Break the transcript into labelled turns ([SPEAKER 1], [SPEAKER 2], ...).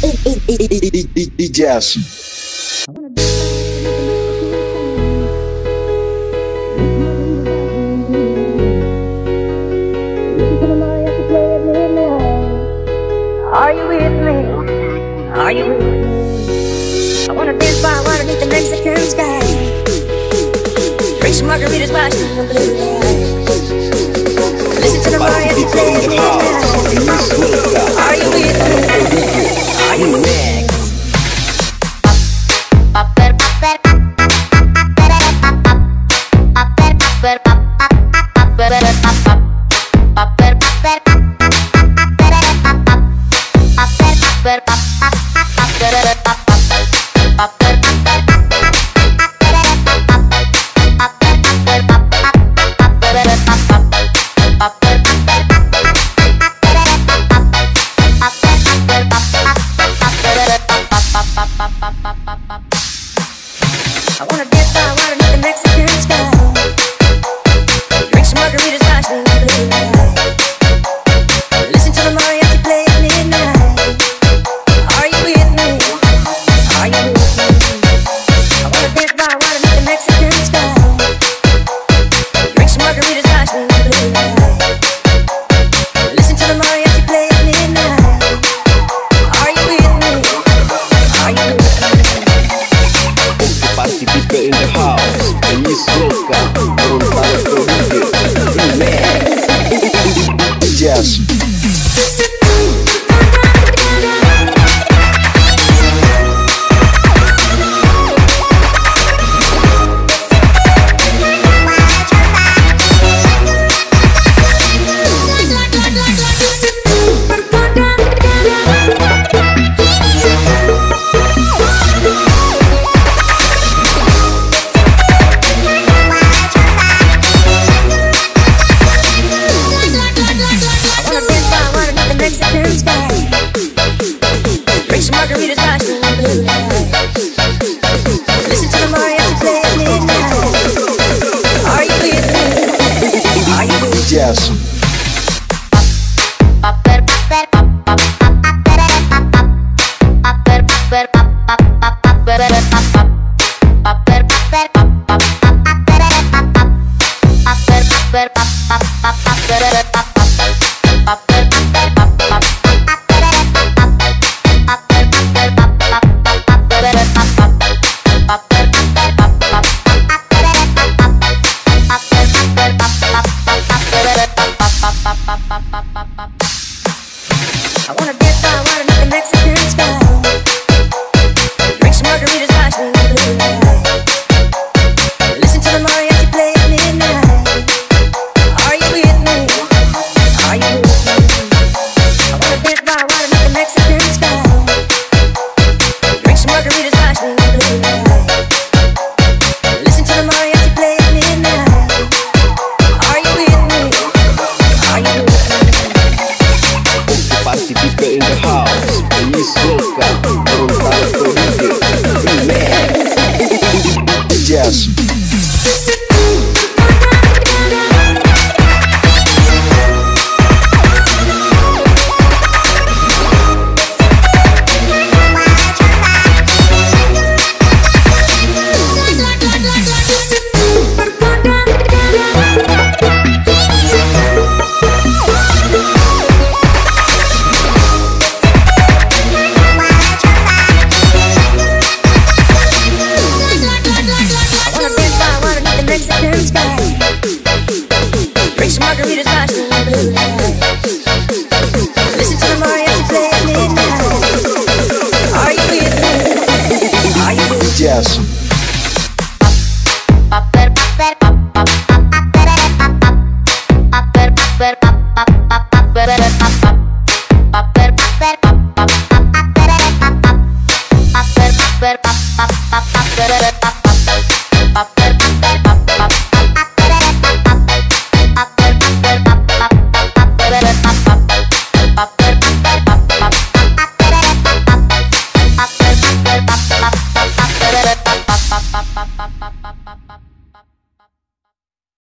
[SPEAKER 1] Jazz.
[SPEAKER 2] Are you with me? Are you with me? I wanna dance by water beneath the Mexican sky. Drink some margaritas, watch the blue light. Listen to the mariachi play at midnight. Are you with me? Are you with me? I wanna dance by water beneath the Mexican sky. Drink some margaritas, watch the blue light. Listen to the mariachi play at midnight. Are you with me? Are you with me? I wanna dance by water beneath the Mexican sky. Drink some margaritas, watch the blue light. Listen to the mariachi play at midnight. Are you with me? Are you with me?
[SPEAKER 1] Party people in the house, and Miss Loca, Jazz.
[SPEAKER 2] Mexican sky. Drink some margaritas, watch the blue light. Listen to the mariachi play at midnight. Are you with me? Are you with me?
[SPEAKER 1] Jazz.
[SPEAKER 2] I wanna dance by water beneath the Mexican sky. Drink some margaritas, watch the blue light. Listen to the mariachi play at midnight. Are you with me? Are you with me? I wanna dance by water beneath the Mexican sky. Drink some margaritas, watch the blue light. Listen to the mariachi play at midnight. Are you with me? Are you with me?
[SPEAKER 1] Party people in the house, and Miss Loca.